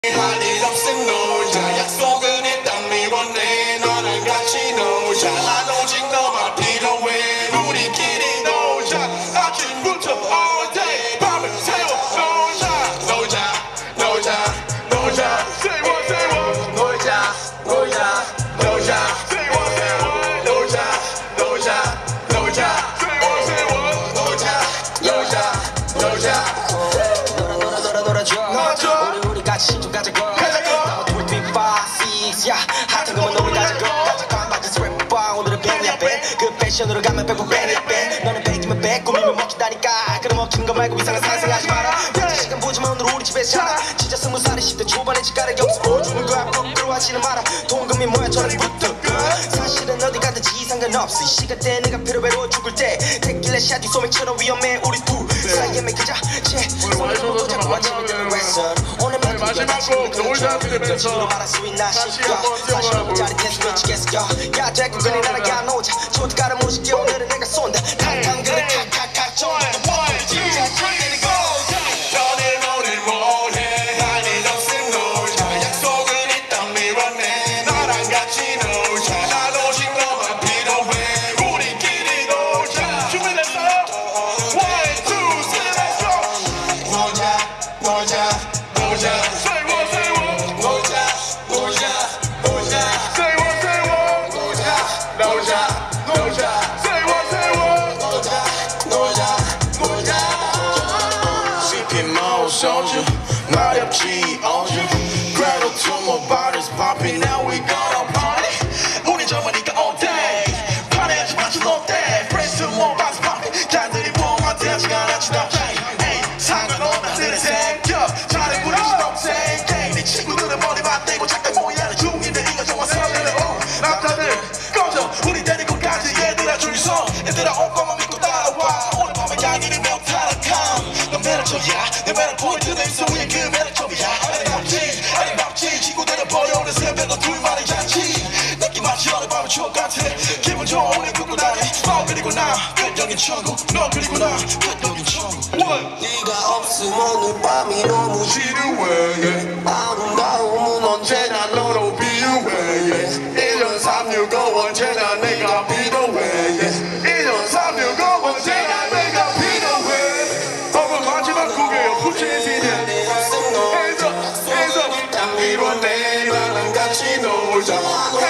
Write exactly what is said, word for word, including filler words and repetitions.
할 일 없음 놀자 약속은 일단 미뤘네 너랑 같이 놀자 난 오직 너만 필요해 우리끼리 놀자 아침부터 all day 밤을 새워 놀자 놀자 놀자 놀자 세워 세워 놀자 놀자 놀자 세워 세워 놀자 놀자 놀자 세워 세워 놀자 놀자 놀자 놀아 놀아 놀아 놀아줘 우리 우리 같이 좀 가자고 가자고 둘, three, five, six 야 핫한 거만 우리 가자고 가자고 안 맞은 스랩빵 오늘은 밴이야 밴그 패션으로 가면 백번 밴이야 밴 너는 백이면 백 꾸미면 먹힌다니까 그럼 먹히는 거 말고 이상한 상상하지 마라 현재 시간 보지만 오늘 우리 집에서 자라 진짜 스무 살에 십 대 초반에 집가래 여기서 보여주는 거야 부끄러워하지는 마라 돈금이 뭐야 저런부터 사실은 어디 가든지 상관없어 이 시간대 내가 필요해로 죽을 때 테킬라 샷이 소맥처럼 위험해 우리 둘 사이에 맥히자 제 손으로 놓고 자꾸 아침에 드는 레슨 오늘만 마지막 곡 놀자 들으면서 말할 수 있나 싶어 사실 너무 짜릿해서 미치겠어 야 대꾸 그네 나랑 가노자 초가를 모실게 오늘은 내가 쏜다 탕탕 그래 칵칵칵 좀 놀자 놀자 세워 세워 놀자 놀자 놀자 세워 세워 놀자 놀자 놀자 세워 세워 놀자 놀자 놀자 Sipping more soju 마렵지 어주 Cradle to my body's popping now we gonna party 우리 젊으니까 all day 파래하지 마치 no day Fresh to more bars popping 잔들이 봄한테 아직 안 하지 나 상관없는 들의 생겨 잘해 부리지 동생 내 친구들은 머리 맞대고 착각 모양을 중인데 이거 정말 설레네 남자들 꺼져 우리 데리고 가지 얘들아 줄서 얘들아 올 것만 믿고 따라와 오늘 밤에 양이를 매우 타락함 넌 매력적이야 내 매력 포인트 내 입술 위에 그 매력적이야 아름답지 아름답지 친구들은 버려오는 새벽 둘만의 잔치 느낌 마치 어느 밤의 추억 같아 기분 좋아 우리 굽고 다니 너 그리고 나 끝적인 천국 너 그리고 나 끝적인 천국 네가 없으면 오늘 밤이 너무 지루해 아름다움은 언제나 너로 비유해 일 년 삼육오 언제나 내가 필요해 일 년 삼육오 언제나 내가 필요해 오늘 마지막 곡이에요 푸치니티는 해서 해서 일단 미뤘네 나랑 같이 놀자